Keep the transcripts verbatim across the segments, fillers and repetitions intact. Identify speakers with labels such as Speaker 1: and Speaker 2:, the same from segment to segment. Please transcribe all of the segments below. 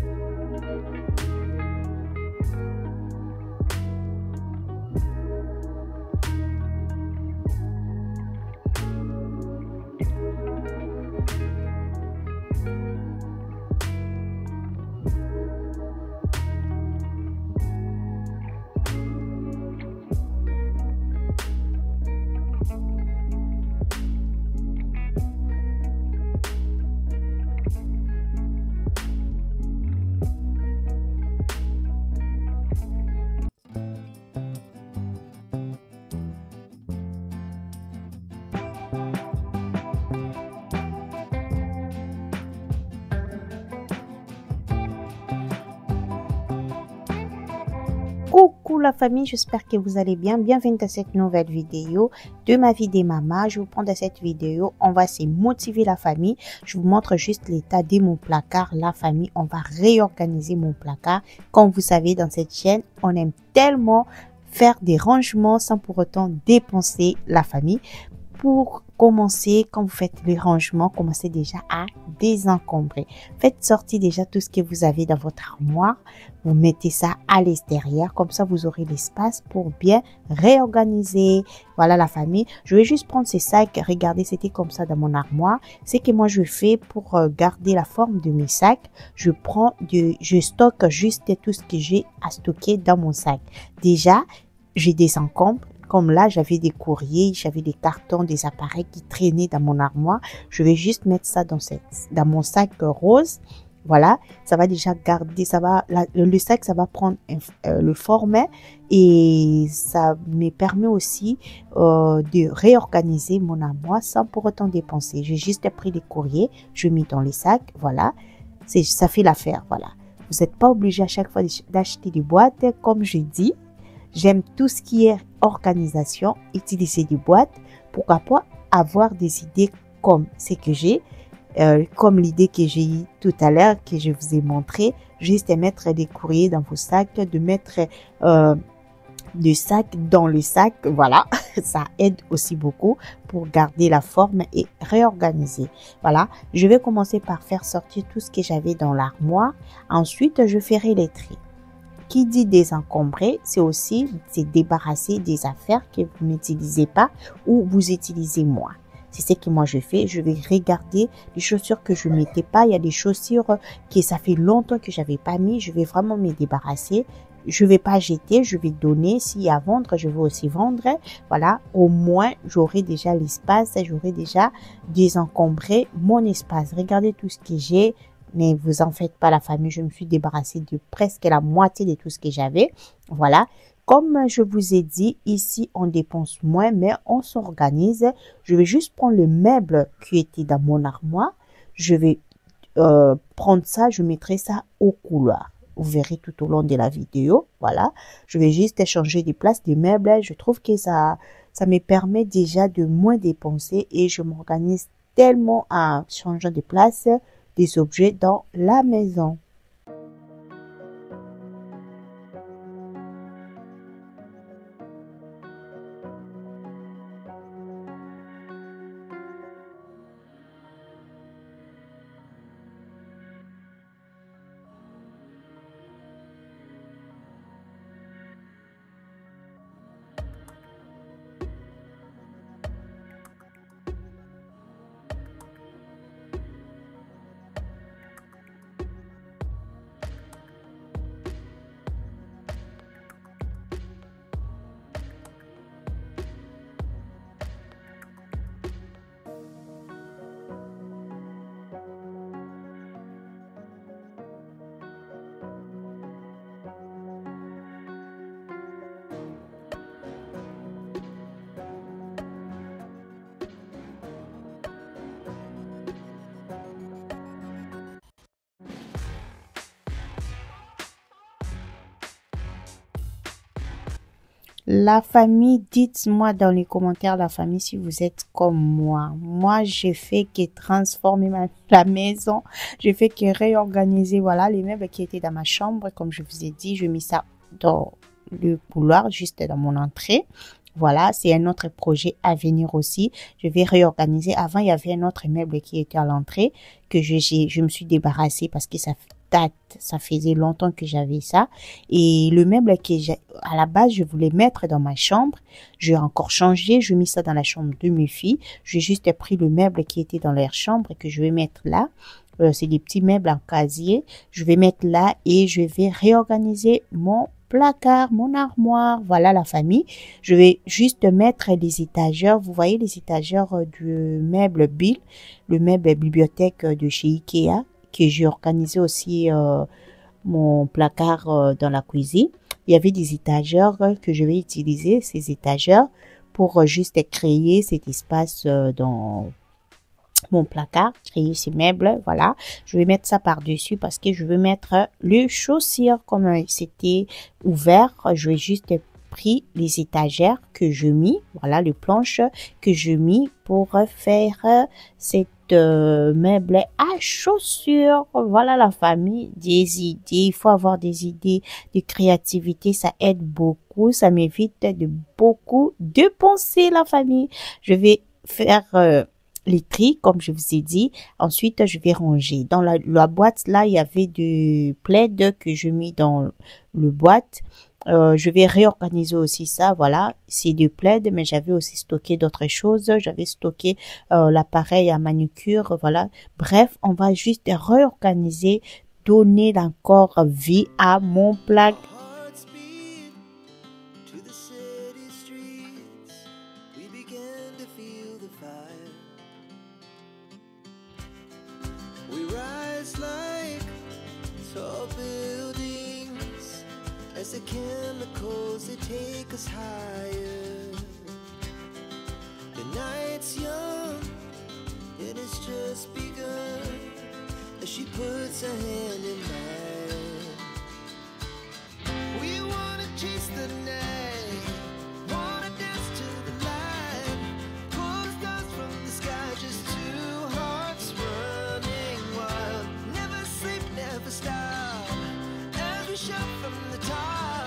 Speaker 1: Coucou la famille, j'espère que vous allez bien. Bienvenue dans cette nouvelle vidéo de ma vie des mamans. Je vous prends dans cette vidéo, on va se motiver la famille. Je vous montre juste l'état de mon placard. La famille, on va réorganiser mon placard. Comme vous savez, dans cette chaîne, on aime tellement faire des rangements sans pour autant dépenser la famille. Pour commencer, quand vous faites les rangements, commencez déjà à désencombrer. Faites sortir déjà tout ce que vous avez dans votre armoire. Vous mettez ça à l'extérieur. Comme ça, vous aurez l'espace pour bien réorganiser. Voilà la famille. Je vais juste prendre ces sacs. Regardez, c'était comme ça dans mon armoire. C'est que moi, je fais pour garder la forme de mes sacs. Je prends de, je stocke juste tout ce que j'ai à stocker dans mon sac. Déjà, je désencombre. Comme là, j'avais des courriers, j'avais des cartons, des appareils qui traînaient dans mon armoire. Je vais juste mettre ça dans, cette, dans mon sac rose. Voilà, ça va déjà garder, ça va, la, le sac, ça va prendre euh, le format et ça me permet aussi euh, de réorganiser mon armoire sans pour autant dépenser. J'ai juste pris les courriers, je mets dans les sacs, voilà, c'est, ça fait l'affaire, voilà. Vous n'êtes pas obligé à chaque fois d'acheter des boîtes, comme je dis. J'aime tout ce qui est organisation, utiliser des boîtes. Pourquoi pas avoir des idées comme ce que j'ai, euh, comme l'idée que j'ai eue tout à l'heure, que je vous ai montré. Juste mettre des courriers dans vos sacs, de mettre euh, des sacs dans le sac. Voilà, ça aide aussi beaucoup pour garder la forme et réorganiser. Voilà, je vais commencer par faire sortir tout ce que j'avais dans l'armoire. Ensuite, je ferai les tris. Qui dit désencombrer, c'est aussi se débarrasser des affaires que vous n'utilisez pas ou vous utilisez moins. C'est ce que moi je fais. Je vais regarder les chaussures que je ne mettais pas. Il y a des chaussures que ça fait longtemps que j'avais pas mis. Je vais vraiment me débarrasser. Je vais pas jeter, je vais donner. S'il y a à vendre, je vais aussi vendre. Voilà, au moins j'aurai déjà l'espace, j'aurai déjà désencombré mon espace. Regardez tout ce que j'ai. Mais vous en faites pas la famille, je me suis débarrassée de presque la moitié de tout ce que j'avais. Voilà, comme je vous ai dit, ici on dépense moins, mais on s'organise. Je vais juste prendre le meuble qui était dans mon armoire. Je vais euh, prendre ça, je mettrai ça au couloir. Vous verrez tout au long de la vidéo. Voilà, je vais juste changer de place des meubles. Je trouve que ça, ça me permet déjà de moins dépenser et je m'organise tellement en changeant de place des objets dans la maison. La famille, dites-moi dans les commentaires, la famille, si vous êtes comme moi. Moi, j'ai fait que transformer ma, la maison. J'ai fait que réorganiser, voilà, les meubles qui étaient dans ma chambre. Comme je vous ai dit, je mis ça dans le couloir, juste dans mon entrée. Voilà, c'est un autre projet à venir aussi. Je vais réorganiser. Avant, il y avait un autre meuble qui était à l'entrée que je, j'ai, je me suis débarrassée parce que ça date. Ça faisait longtemps que j'avais ça. Et le meuble que j'ai, à la base, je voulais mettre dans ma chambre. J'ai encore changé. Je mis ça dans la chambre de mes filles. J'ai juste pris le meuble qui était dans leur chambre et que je vais mettre là. Euh, c'est des petits meubles en casier. Je vais mettre là et je vais réorganiser mon placard, mon armoire. Voilà la famille. Je vais juste mettre les étagères. Vous voyez les étagères du meuble Bill, le meuble bibliothèque de chez Ikea, que j'ai organisé aussi euh, mon placard euh, dans la cuisine. Il y avait des étagères que je vais utiliser, ces étagères, pour euh, juste créer cet espace euh, dans mon placard, créer ces meubles, voilà. Je vais mettre ça par-dessus parce que je veux mettre le chaussure comme c'était ouvert. Je vais juste pris les étagères que je mis, voilà, les planches que je mis pour faire cette euh, meuble à chaussures. Voilà la famille, des idées. Il faut avoir des idées de créativité, ça aide beaucoup, ça m'évite de beaucoup de penser la famille. Je vais faire euh, les tri, comme je vous ai dit. Ensuite, je vais ranger. Dans la, la boîte, là, il y avait du plaid que je mis dans le boîte. Euh, je vais réorganiser aussi ça, voilà, c'est du plaid, mais j'avais aussi stocké d'autres choses. J'avais stocké euh, l'appareil à manucure, voilà. Bref, on va juste réorganiser, donner encore vie à mon placard.
Speaker 2: As the chemicals, they take us higher. The night's young, and it's just begun. As she puts her hand in mine, we wanna chase the night, wanna dance to the light. Pull stars from the sky, just two hearts running wild. Never sleep, never stop. As we shout from the top.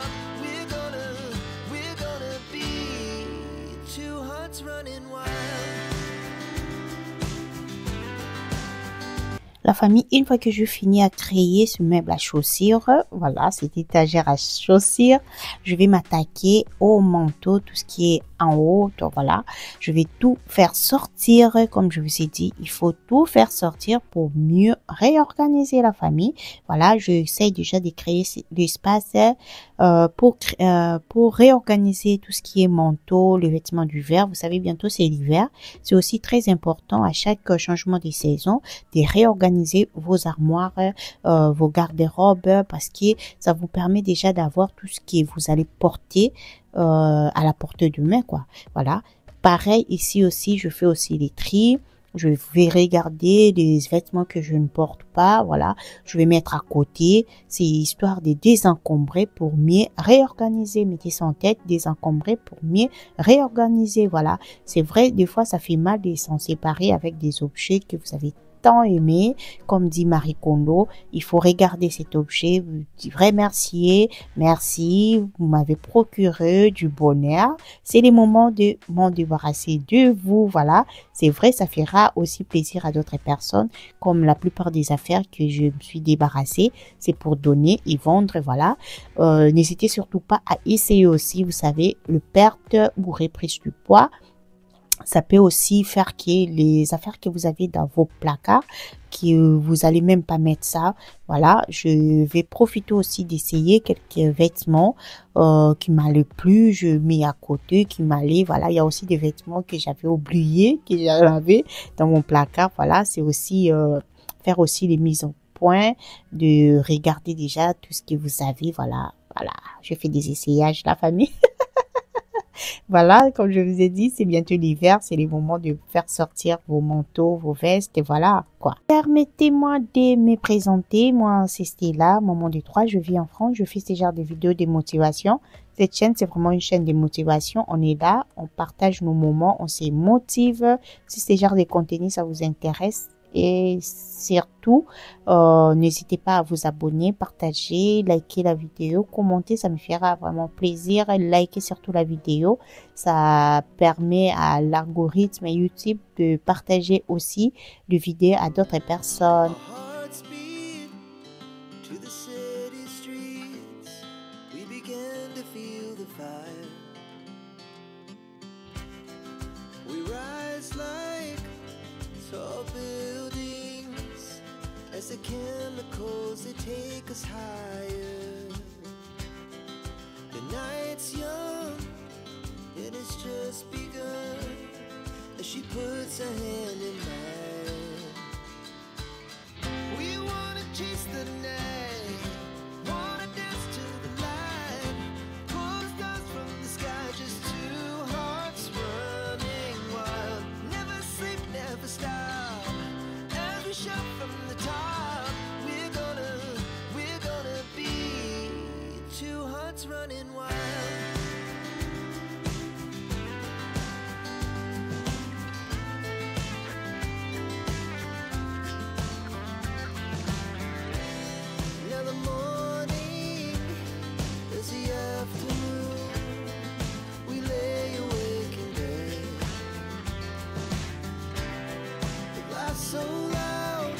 Speaker 1: La famille, une fois que je finis à créer ce meuble à chaussures, voilà, cette étagère à chaussures, je vais m'attaquer au manteau, tout ce qui est en haut, donc voilà, je vais tout faire sortir, comme je vous ai dit, il faut tout faire sortir pour mieux réorganiser la famille. Voilà, j'essaie déjà de créer l'espace euh, pour euh, pour réorganiser tout ce qui est manteau, les vêtements d'hiver. Vous savez, bientôt c'est l'hiver, c'est aussi très important à chaque changement de saison de réorganiser vos armoires, euh, vos garde-robes, parce que ça vous permet déjà d'avoir tout ce que vous allez porter euh, à la portée de main, quoi. Voilà. Pareil, ici aussi, je fais aussi les tris. Je vais regarder les vêtements que je ne porte pas. Voilà. Je vais mettre à côté. C'est histoire de désencombrer pour mieux réorganiser. Mettez ça en tête, désencombrer pour mieux réorganiser. Voilà. C'est vrai, des fois, ça fait mal de s'en séparer avec des objets que vous avez tant aimé, comme dit Marie Kondo. Il faut regarder cet objet, vous remercier, merci, vous m'avez procuré du bonheur. C'est les moments de m'en débarrasser de vous, voilà. C'est vrai, ça fera aussi plaisir à d'autres personnes, comme la plupart des affaires que je me suis débarrassée, c'est pour donner et vendre, voilà. Euh, n'hésitez surtout pas à essayer aussi, vous savez, le perte ou reprise du poids. Ça peut aussi faire que les affaires que vous avez dans vos placards, que vous allez même pas mettre ça. Voilà, je vais profiter aussi d'essayer quelques vêtements euh, qui m'allaient plus. Je mets à côté, qui m'allaient. Voilà, il y a aussi des vêtements que j'avais oubliés, que j'avais dans mon placard. Voilà, c'est aussi euh, faire aussi les mises en point, de regarder déjà tout ce que vous avez. Voilà, voilà, je fais des essayages, la famille. Voilà, comme je vous ai dit, c'est bientôt l'hiver, c'est les moments de faire sortir vos manteaux, vos vestes, et voilà, quoi. Permettez-moi de me présenter, moi c'est Stella, maman de trois, je vis en France, je fais ce genre de vidéos de motivation. Cette chaîne, c'est vraiment une chaîne de motivation, on est là, on partage nos moments, on se motive. Si ce genre de contenu, ça vous intéresse, et surtout, euh, n'hésitez pas à vous abonner, partager, liker la vidéo, commenter, ça me fera vraiment plaisir. Liker surtout la vidéo, ça permet à l'algorithme YouTube de partager aussi les vidéos à d'autres personnes.
Speaker 2: city streets, we began to feel the fire. We rise like tall buildings as the chemicals, they take us higher. The night's young, and it's just begun, as she puts her hand in mine. We wanna chase the night, wanna dance to the light, pull stars from the sky, just two hearts running wild. Never sleep, never stop, as we shout from the top. We're gonna, we're gonna be two hearts running wild. Now the morning is the afternoon, we lay awake in bed. The laughs so loud.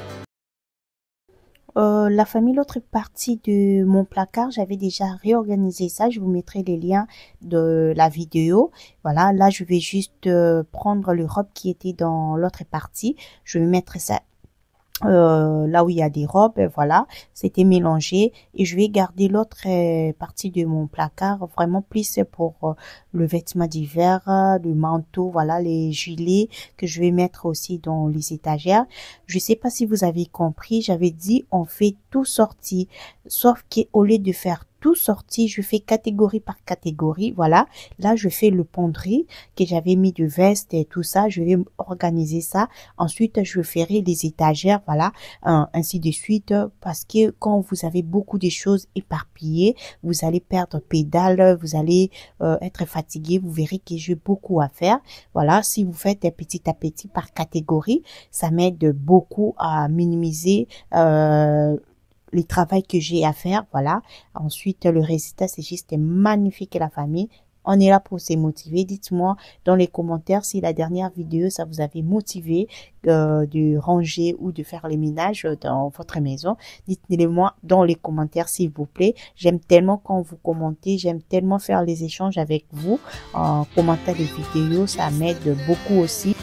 Speaker 1: Euh, la famille, l'autre partie de mon placard, j'avais déjà réorganisé ça. Je vous mettrai les liens de la vidéo. Voilà, là, je vais juste euh, prendre le robe qui était dans l'autre partie. Je vais mettre ça Euh, là où il y a des robes, voilà, c'était mélangé, et je vais garder l'autre euh, partie de mon placard vraiment plus pour euh, le vêtement d'hiver, euh, le manteau, voilà, les gilets que je vais mettre aussi dans les étagères. Je sais pas si vous avez compris, j'avais dit on fait tout sorti, sauf qu'au lieu de faire tout sorti, je fais catégorie par catégorie, voilà. Là, je fais le penderie que j'avais mis de veste et tout ça, je vais organiser ça. Ensuite, je ferai les étagères, voilà, euh, ainsi de suite, parce que quand vous avez beaucoup de choses éparpillées, vous allez perdre pédale, vous allez euh, être fatigué, vous verrez que j'ai beaucoup à faire. Voilà, si vous faites petit à petit par catégorie, ça m'aide beaucoup à minimiser euh, les travaux que j'ai à faire, voilà. Ensuite, le résultat, c'est juste magnifique, la famille. On est là pour se motiver. Dites-moi dans les commentaires si la dernière vidéo, ça vous avait motivé euh, de ranger ou de faire les ménages dans votre maison. Dites-le moi dans les commentaires, s'il vous plaît. J'aime tellement quand vous commentez. J'aime tellement faire les échanges avec vous en commentant les vidéos. Ça m'aide beaucoup aussi.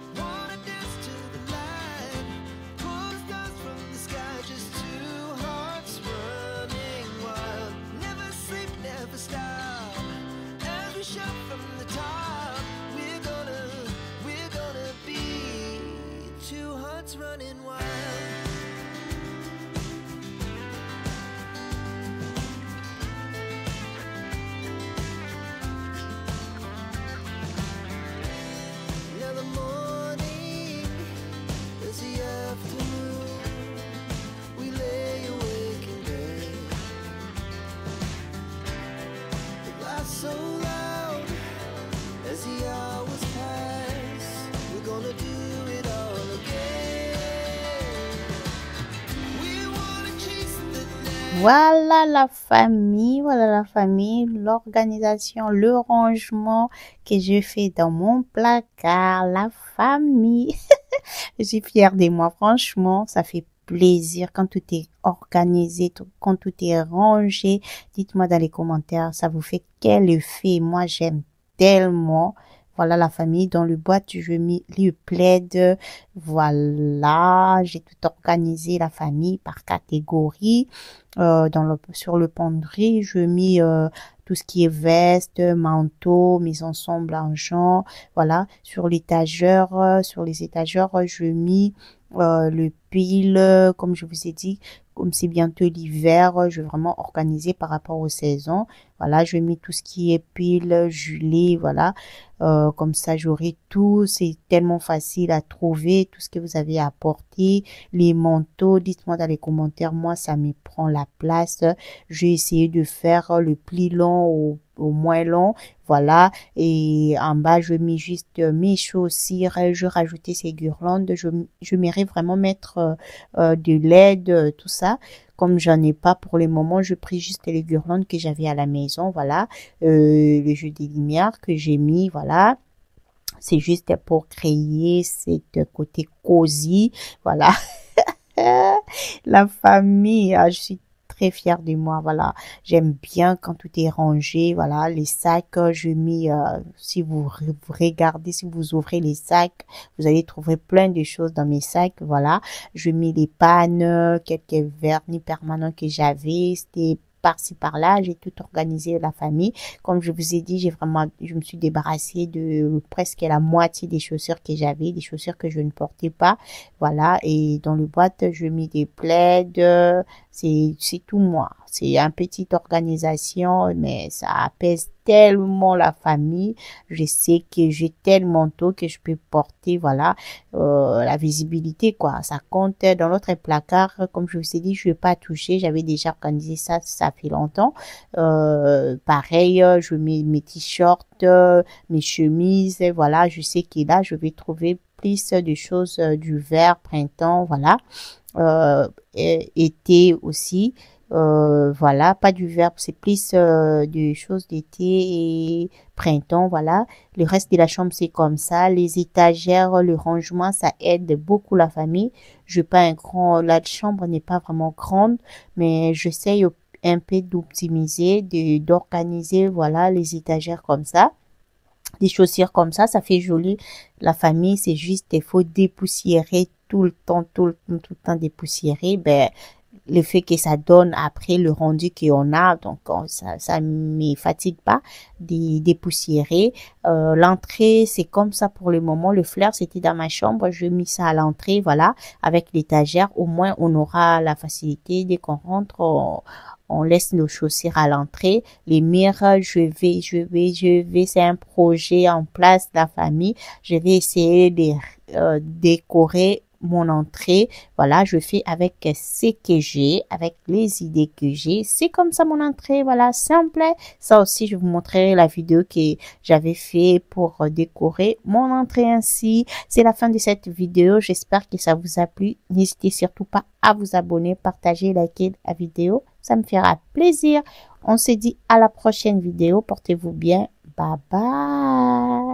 Speaker 2: Running wild. Now the morning is the afternoon, we lay awake in bed. The laughs so loud as the hours pass, we're gonna do it all again.
Speaker 1: Voilà la famille, voilà la famille, l'organisation, le rangement que j'ai fait dans mon placard, la famille. Je suis fière de moi, franchement, ça fait plaisir quand tout est organisé, quand tout est rangé. Dites-moi dans les commentaires, ça vous fait quel effet? Moi, j'aime tellement. Voilà la famille, dans le boîte, je mets le plaid. Voilà, j'ai tout organisé la famille par catégorie. Euh, dans le, sur le penderie, je mets euh, tout ce qui est veste, manteau, mes ensembles en genre. Voilà, sur l'étagère, euh, sur les étagères, je mets euh, le pile, comme je vous ai dit. Comme c'est bientôt l'hiver, je vais vraiment organiser par rapport aux saisons. Voilà, je mets tout ce qui est pile, gilet, voilà. Euh, comme ça, j'aurai tout. C'est tellement facile à trouver, tout ce que vous avez à apporter. Les manteaux, dites-moi dans les commentaires. Moi, ça me prend la place. J'ai essayé de faire le pli long au, au moins long. Voilà. Et en bas, je mets juste mes chaussures. Je rajoutais ces guirlandes. Je, je m'irais vraiment mettre euh, de L E D, tout ça. Comme j'en ai pas pour le moment, je pris juste les guirlandes que j'avais à la maison, voilà. Euh, le jeu des lumières que j'ai mis, voilà. C'est juste pour créer cet côté cosy, voilà. La famille, ah, je suis très fière de moi. Voilà, j'aime bien quand tout est rangé. Voilà, les sacs, je mets, euh, si vous, vous regardez, si vous ouvrez les sacs, vous allez trouver plein de choses dans mes sacs. Voilà, je mets les pannes, quelques vernis permanents que j'avais. C'était par-ci par-là, j'ai tout organisé la famille. Comme je vous ai dit, j'ai vraiment, je me suis débarrassée de presque la moitié des chaussures que j'avais, des chaussures que je ne portais pas. Voilà, et dans le boîte, je mets des plaids, c'est, c'est tout moi. C'est une petite organisation, mais ça apaise tellement la famille. Je sais que j'ai tellement tôt que je peux porter, voilà, euh, la visibilité, quoi. Ça compte dans l'autre placard. Comme je vous ai dit, je ne vais pas toucher. J'avais déjà organisé ça, ça fait longtemps. Euh, pareil, je mets mes t-shirts, mes chemises, voilà. Je sais que là, je vais trouver plus de choses du vert, printemps, voilà. Euh, été aussi. Euh, voilà, pas du verbe, c'est plus euh, des choses d'été et printemps, voilà. Le reste de la chambre, c'est comme ça. Les étagères, le rangement, ça aide beaucoup la famille. Je pas un grand, la chambre n'est pas vraiment grande, mais j'essaye un peu d'optimiser, de, d'organiser, voilà, les étagères comme ça. Des chaussures comme ça, ça fait joli. La famille, c'est juste, il faut dépoussiérer tout le temps, tout le, tout le temps dépoussiérer. Ben, le fait que ça donne après le rendu qu'on a, donc ça ça me fatigue pas de dépoussiérer. Euh, l'entrée, c'est comme ça pour le moment. Le fleur, c'était dans ma chambre, je mis ça à l'entrée, voilà, avec l'étagère. Au moins, on aura la facilité dès qu'on rentre, on, on laisse nos chaussures à l'entrée. Les murs, je vais, je vais, je vais, c'est un projet en place de la famille. Je vais essayer de euh, décorer mon entrée. Voilà, je fais avec ce que j'ai, avec les idées que j'ai. C'est comme ça mon entrée, voilà, simple. Ça aussi, je vous montrerai la vidéo que j'avais fait pour décorer mon entrée ainsi. C'est la fin de cette vidéo. J'espère que ça vous a plu. N'hésitez surtout pas à vous abonner, partager, liker la vidéo. Ça me fera plaisir. On se dit à la prochaine vidéo. Portez-vous bien. Bye bye.